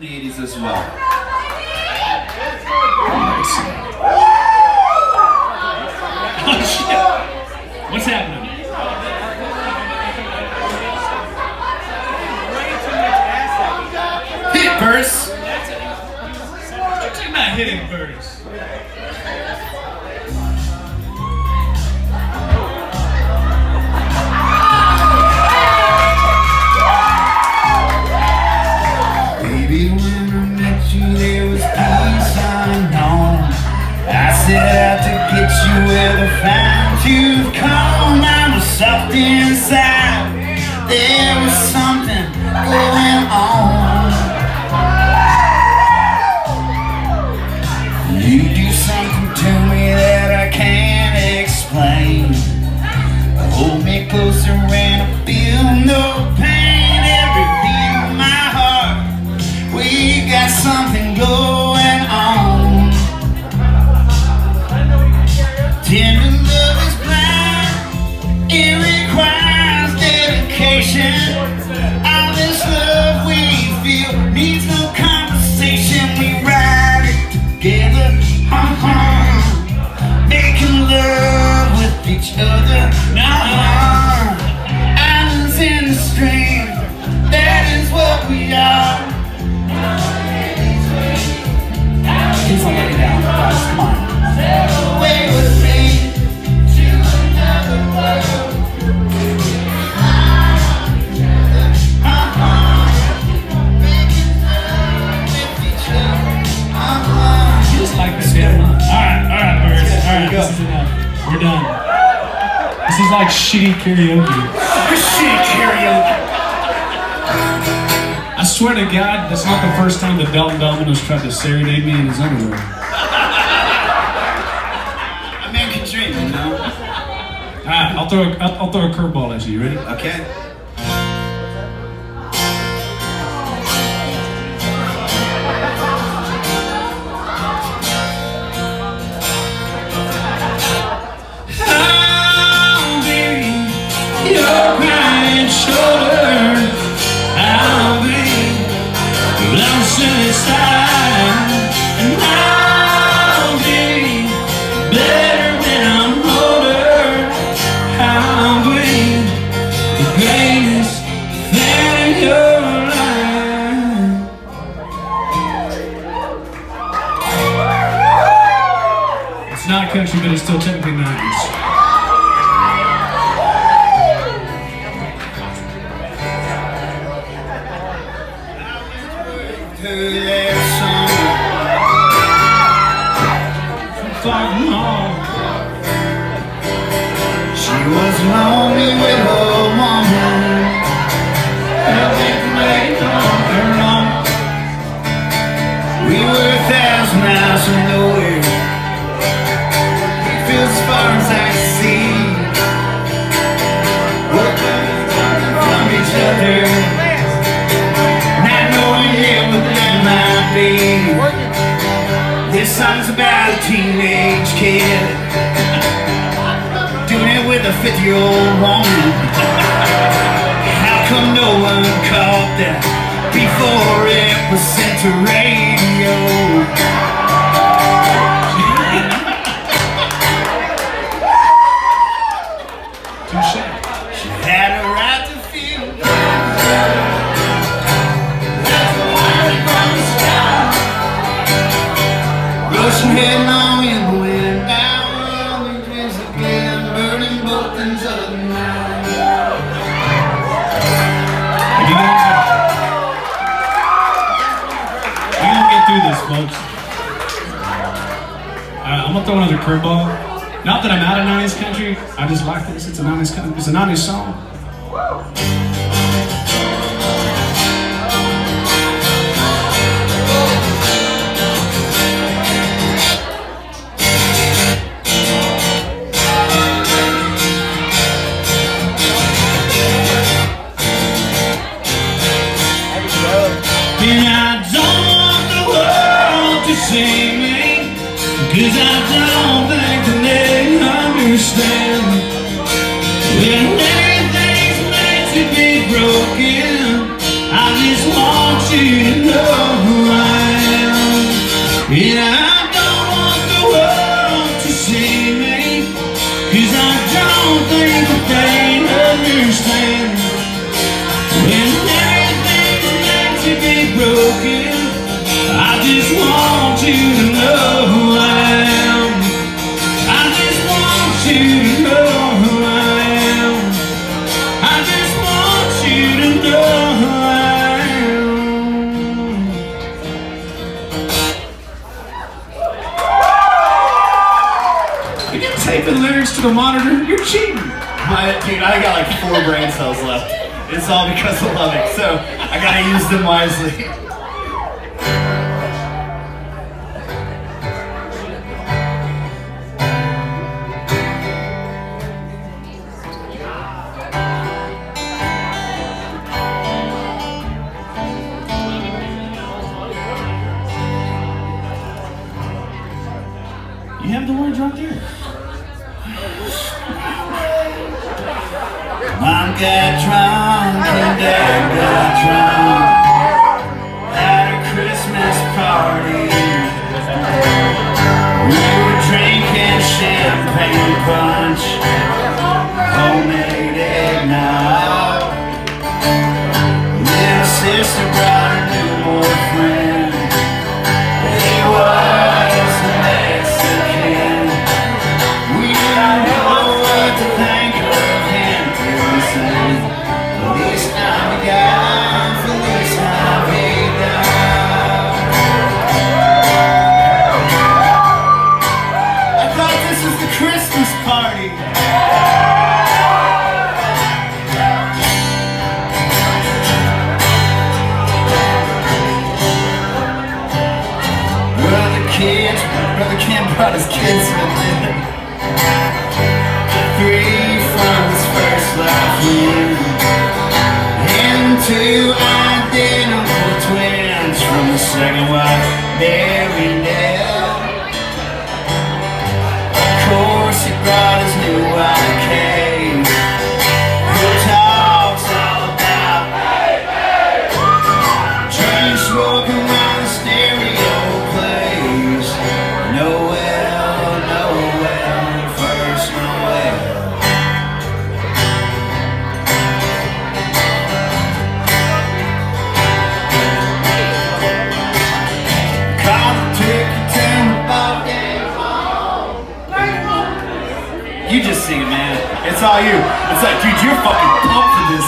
the 80s as well. Oh shit! What's happening? Hit it, Burris! You're not hitting Burris. Baby, when I met you, there was peace unknown. I set out to get you where the find you've come. I was soft inside. There was something going on. You do something to me that I can't explain. Hold me closer and I feel no pain. Every beat of my heart, we got something going on. Tender love is blind, it requires dedication. All this love we feel needs no conversation. We ride it together, making love with each other. Islands in the stream, that is what we are. Please don't let me down, guys, come on. Sail away with me to another world. You just like this game, huh? Alright, Burris. Alright, this is enough. We're done. This is like shitty karaoke. Shitty karaoke. I swear to God, that's not the first time that Dalton Domino's tried to serenade me in his underwear. I mean, can dream, you know? Alright, I'll throw a curveball at you. You ready? Okay. It's not country, but it's still technically 90s. She was lonely with her woman. We were 1,000 miles from nowhere. We feel as far as I can see. We're from each other, not knowing yet what that might be. This song's about a teenage kid doing it with a 50-year-old woman. How come no one caught that before it was sent to radio? Touché. She had a right to feel. Rushing headlong in the wind, now we dreams again, burning both ends of the night. You gonna get through this, folks. I'm gonna throw another curveball. Not that I'm out of 90s country, I just like this. It's a 90s country. It's a 90s song. And I don't want the world to see me, 'cause I don't think that they understand. When everything's meant to be broken, I just want you to know And I don't want the world to see me, 'cause I don't think that they understand. When everything's meant to be broken, I just want you to know who I am. I just want you to know who I am. I just want you to know who I am. Are you taping lyrics to the monitor? You're cheating. Dude, I got like 4 brain cells left. It's all because of loving, so I gotta use them wisely. You have the words right there. Mom got drunk and Dad got drunk at a Christmas party. We were drinking champagne punch, homemade eggnog. Little sister brought a new boyfriend. He was a Mexican. We didn't know what to think of him. Feliz Navidad, Feliz Navidad. I thought this was the Christmas party. Brother Kim brought his kids with him. 3 from his first love year, and 2 identical twins from the second wife, Mary Nell. Of course, he brought his new wife, Kate, who talks all about drink, smoking while the stereo plays. Noel, Noel, first Noel. Call the ticket, tell the ball game home. You just sing it, man. It's all you. It's like, dude, you're fucking pumped for this.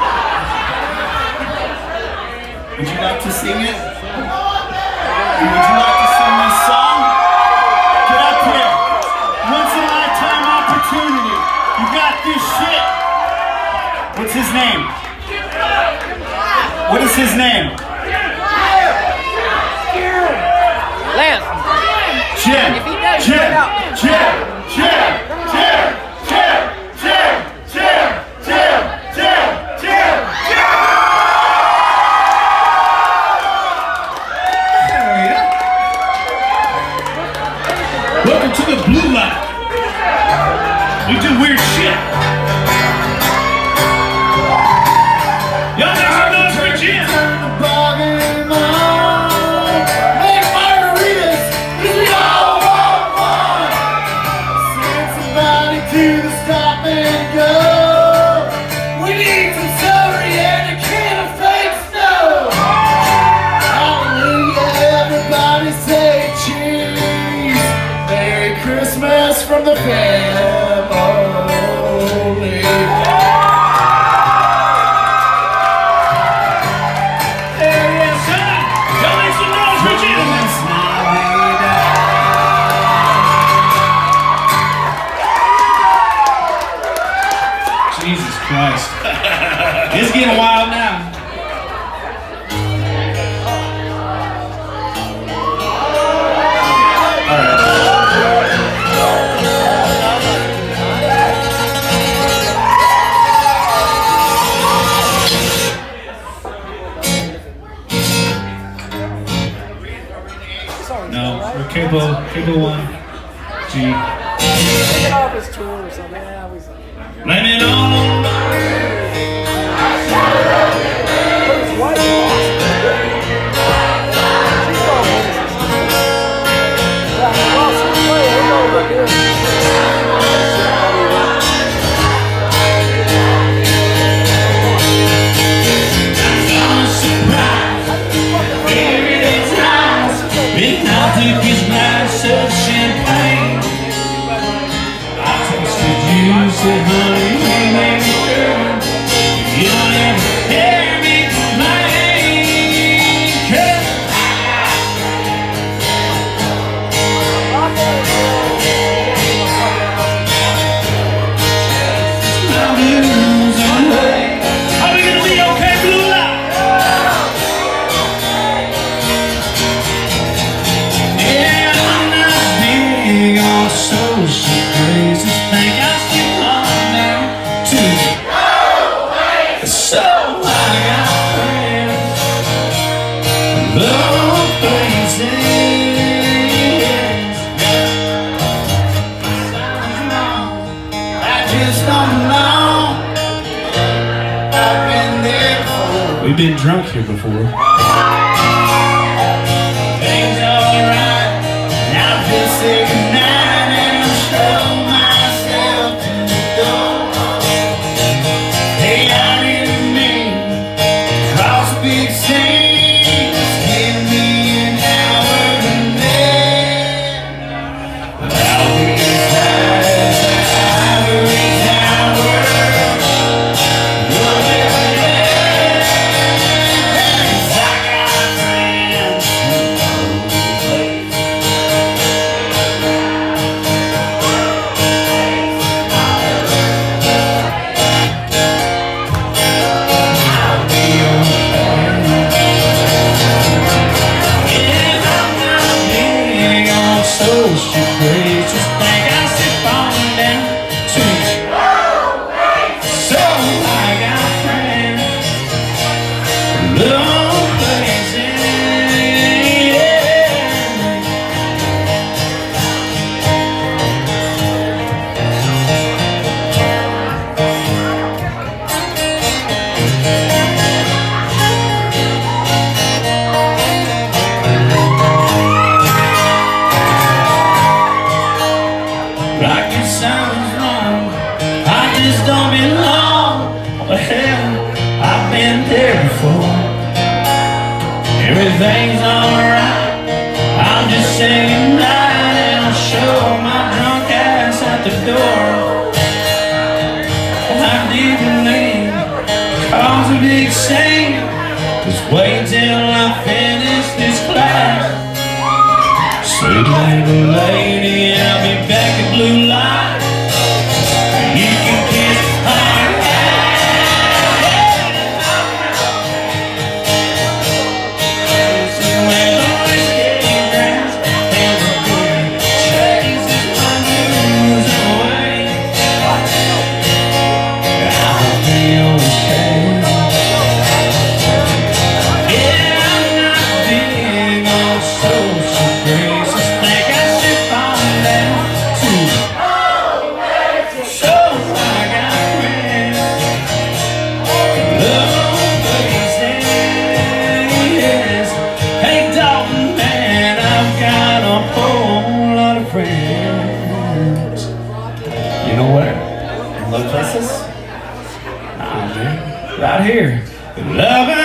Would you like to sing it? Would you like to sing this song? Get up here. Once in a lifetime opportunity. You got this shit. What's his name? What is his name? Lance. Jim. If he does, Jim. find out. Jim. Jim. Jim. Jim. Jim. Jim. Jim. Jim. Jim. Jim. Hell yeah. Welcome to the blue line. We do weird shit. Y'all make some noise for Jim. Make margaritas, 'cause we all want one. Send somebody to the stop and go. We need some celery and a can of fake snow. Hallelujah, everybody say cheese. Merry Christmas from the family. Jesus Christ. It's getting wild now. All right. No, we're cable 1, G. Take it off his tour or something. Yeah, we Blame it on said, honey, we made sure you don't ever hear me complain. 'Cause my blues are away. Are we gonna be okay, Blue Light? Yeah, I'm not big on social crazes. Think I should calm down too. So I got friends, low places. I just don't know. I've been there before. We've been drunk here before. Things alright. And I'll just say goodnight and I'll show myself to the door. Hey, I didn't mean cross big seas. Give me an hour and then I'll be as high as the ivory tower. You'll never let. 'Cause I got friends who know the place. I'll be okay. Yeah, I'm not big on social crazes. Think I should calm down too. So I got friends, low places. Like it sounds wrong, I just don't belong. Well, hell, I've been there before. Everything's alright. I'll just say goodnight and I'll show my drunk ass at the door. I didn't leave, cause a big scene. Just wait till I finish this class. Sweet little lady, I'll be back at Blue Light. You can kiss my ass. When the whiskey dance, and the good chases my blues away. I'll be okay. Yeah, I'm not big on social crazes. Think I should calm down too. So I got friends, low places. Hey, Dalton, man, I've got a whole lot of friends. You know where? Low places? Nah, man, right here. Love